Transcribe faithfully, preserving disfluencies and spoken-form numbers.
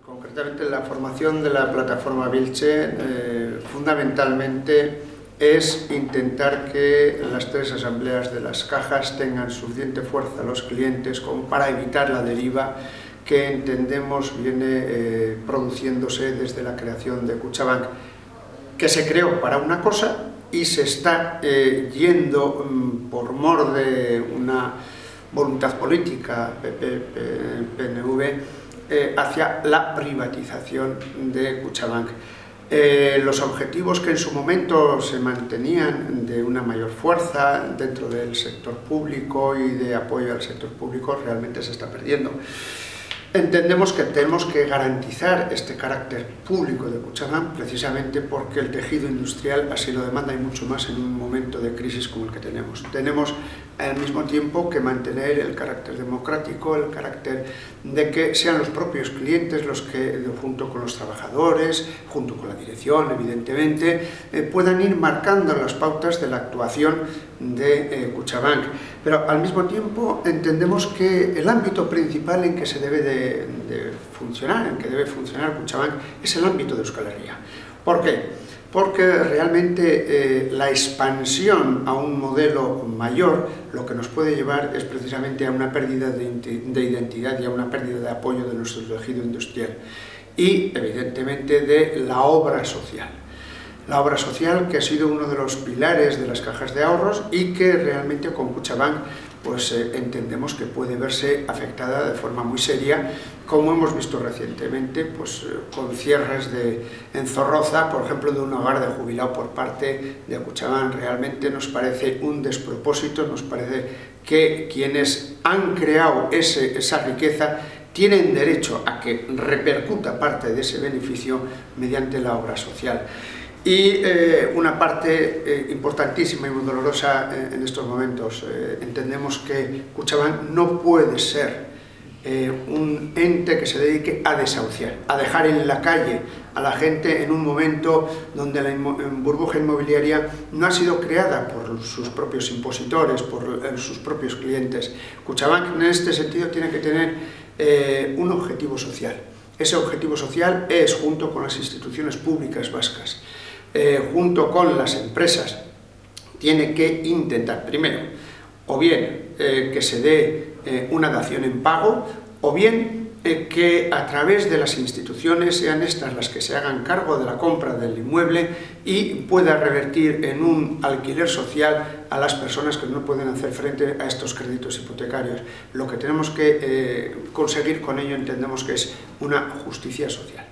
Concretamente, la formación de la plataforma Vilche eh, fundamentalmente es intentar que las tres asambleas de las cajas tengan suficiente fuerza a los clientes como para evitar la deriva que entendemos viene eh, produciéndose desde la creación de Kutxabank, que se creó para una cosa y se está eh, yendo mm, por mor de una voluntad política P P, P N V eh, hacia la privatización de Kutxabank. Eh, los objetivos que en su momento se mantenían de una mayor fuerza dentro del sector público y de apoyo al sector público realmente se está perdiendo. Entendemos que tenemos que garantizar este carácter público de Kutxabank precisamente porque el tejido industrial así lo demanda y mucho más en un momento de crisis como el que tenemos. Tenemos al mismo tiempo que mantener el carácter democrático, el carácter de que sean los propios clientes los que, junto con los trabajadores, junto con la dirección, evidentemente, eh, puedan ir marcando las pautas de la actuación de eh, Kutxabank. Pero al mismo tiempo entendemos que el ámbito principal en que se debe de, de funcionar, en que debe funcionar Kutxabank, es el ámbito de Euskal Herria. ¿Por qué? Porque realmente eh, la expansión a un modelo mayor lo que nos puede llevar es precisamente a una pérdida de, de identidad y a una pérdida de apoyo de nuestro tejido industrial y evidentemente de la obra social. La obra social que ha sido uno de los pilares de las cajas de ahorros y que realmente con Kutxabank pues eh, entendemos que puede verse afectada de forma muy seria, como hemos visto recientemente pues, eh, con cierres de, en Zorroza, por ejemplo, de un hogar de jubilado por parte de Kutxabank. Realmente nos parece un despropósito, nos parece que quienes han creado ese, esa riqueza tienen derecho a que repercuta parte de ese beneficio mediante la obra social. Y eh, una parte eh, importantísima y muy dolorosa eh, en estos momentos, eh, entendemos que Kutxabank no puede ser eh, un ente que se dedique a desahuciar, a dejar en la calle a la gente en un momento donde la burbuja inmobiliaria no ha sido creada por sus propios impositores, por eh, sus propios clientes. Kutxabank en este sentido tiene que tener eh, un objetivo social. Ese objetivo social es, junto con las instituciones públicas vascas, Eh, junto con las empresas, tiene que intentar, primero, o bien eh, que se dé eh, una dación en pago, o bien eh, que a través de las instituciones sean estas las que se hagan cargo de la compra del inmueble y pueda revertir en un alquiler social a las personas que no pueden hacer frente a estos créditos hipotecarios. Lo que tenemos que eh, conseguir con ello entendemos que es una justicia social.